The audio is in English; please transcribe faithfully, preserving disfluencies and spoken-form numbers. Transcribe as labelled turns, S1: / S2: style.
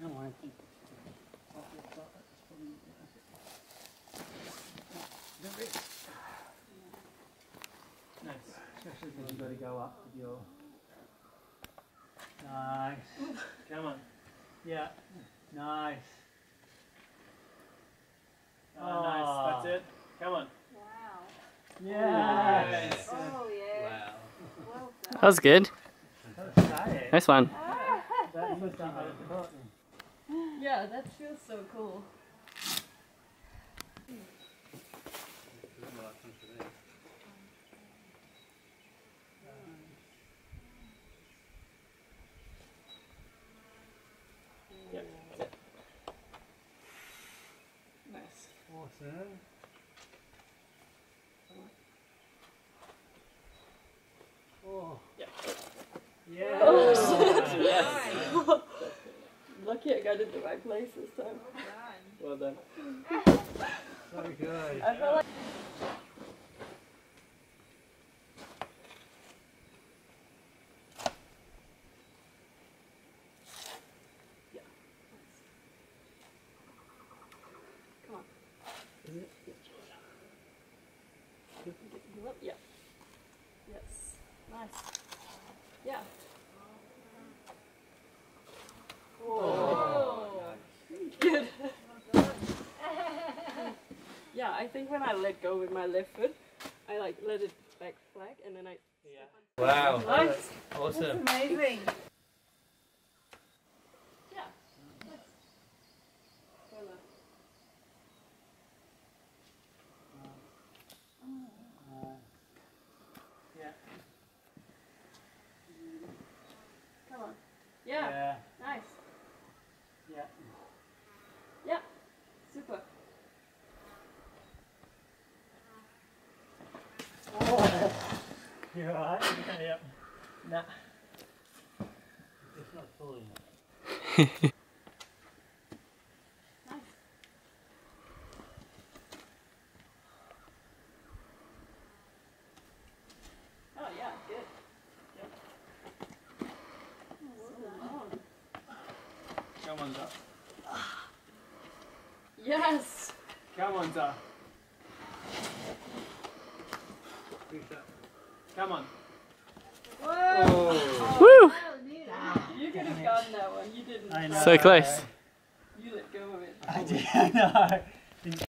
S1: don't want to. Nice. Especially because you've got to go up with your. Nice. Come on. Yeah. Nice. Oh, oh, nice. That's it. Come on.
S2: Wow.
S1: Yeah. Nice.
S2: Oh, yeah.
S3: Wow.
S2: Well done.
S4: That was good.
S1: That was exciting.
S4: Nice one.
S1: That was exciting.
S2: Yeah, that feels so cool.
S1: Yep.
S2: Nice.
S1: Awesome. Oh.
S2: Yeah.
S1: Yeah.
S2: Oh,
S4: Yes.
S2: Lucky I got it in the right place this time.
S4: Well done.
S1: So good.
S2: I feel like yeah. Come on.
S1: Is it?
S2: Get- look, Yeah. Yes. Nice. Yeah. Whoa. Good. Yeah, I think when I let go with my left foot, I like let it back flag and then I.
S1: Yeah.
S3: Wow.
S2: Nice.
S3: Awesome.
S2: Amazing. Yeah. Well done.
S1: Uh, yeah.
S2: Come on. Yeah.
S1: Yeah.
S2: Nice.
S1: Yeah.
S2: Yeah. Super.
S1: Oh. You alright? Yep. Nah. It's not fully.
S2: Nice. Oh yeah, good. Yep.
S1: Come on, Zah.
S2: Yes.
S1: Come on, Zah. Push that. Come on.
S2: Whoa.
S1: Oh.
S4: Woo!
S2: You could have gotten that one. You didn't.
S1: I know.
S4: So close.
S2: You let go of it.
S1: I did. I know.